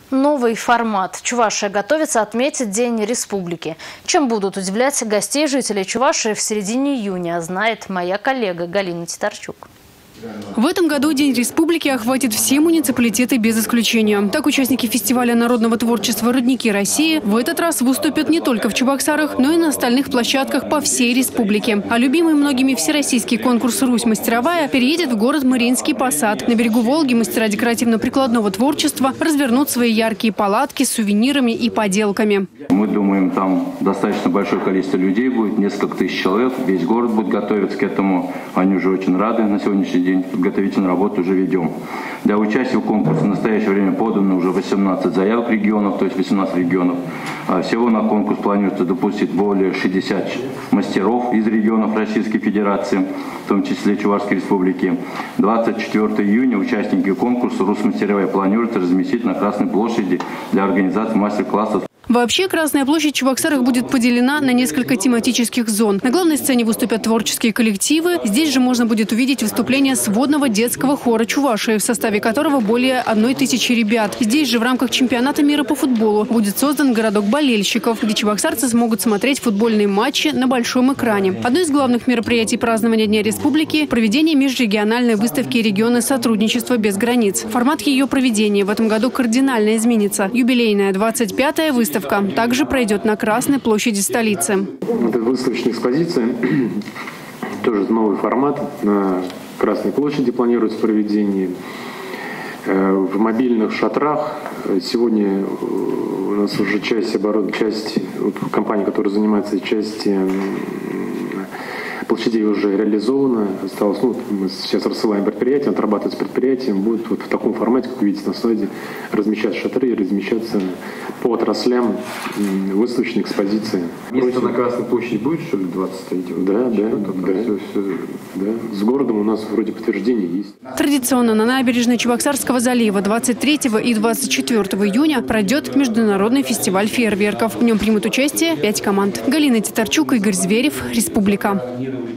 Новый формат. Чувашия готовится отметить День Республики. Чем будут удивлять гостей жителей Чувашии в середине июня, знает моя коллега Галина Титарчук. В этом году День Республики охватит все муниципалитеты без исключения. Так, участники фестиваля народного творчества «Родники России» в этот раз выступят не только в Чебоксарах, но и на остальных площадках по всей республике. А любимый многими всероссийский конкурс «Русь мастеровая» переедет в город Мариинский Посад. На берегу Волги мастера декоративно-прикладного творчества развернут свои яркие палатки с сувенирами и поделками. Мы думаем, там достаточно большое количество людей будет, несколько тысяч человек. Весь город будет готовиться к этому. Они уже очень рады на сегодняшний день. Подготовительную работу уже ведем. Для участия в конкурсе в настоящее время подано уже 18 заявок регионов, то есть 18 регионов. Всего на конкурс планируется допустить более 60 мастеров из регионов Российской Федерации, в том числе Чувашской Республики. 24 июня участники конкурса «Русь мастеровая» планируется разместить на Красной площади для организации мастер-классов. Вообще, Красная площадь в Чебоксарах будет поделена на несколько тематических зон. На главной сцене выступят творческие коллективы. Здесь же можно будет увидеть выступление сводного детского хора Чувашии, в составе которого более 1000 ребят. Здесь же в рамках чемпионата мира по футболу будет создан городок болельщиков, где чебоксарцы смогут смотреть футбольные матчи на большом экране. Одно из главных мероприятий празднования Дня Республики – проведение межрегиональной выставки «Регионы сотрудничества без границ». Формат ее проведения в этом году кардинально изменится. Юбилейная 25-я выставка также пройдет на Красной площади столицы. Это выставочная экспозиция, тоже новый формат. На Красной площади планируется проведение. В мобильных шатрах сегодня у нас уже часть компании, которая занимается частью площадей, уже реализована. Осталось, мы сейчас рассылаем предприятие, отрабатывать с предприятием, будет вот в таком формате, как вы видите на слайде, размещаться шатры и размещаться по отраслям выставочной экспозиции. Место на Красной площади будет, что ли, 23-го? Да. С городом у нас вроде подтверждение есть. Традиционно на набережной Чебоксарского залива 23 и 24 июня пройдет международный фестиваль фейерверков. В нем примут участие 5 команд. Галина Титарчук, Игорь Зверев, Республика.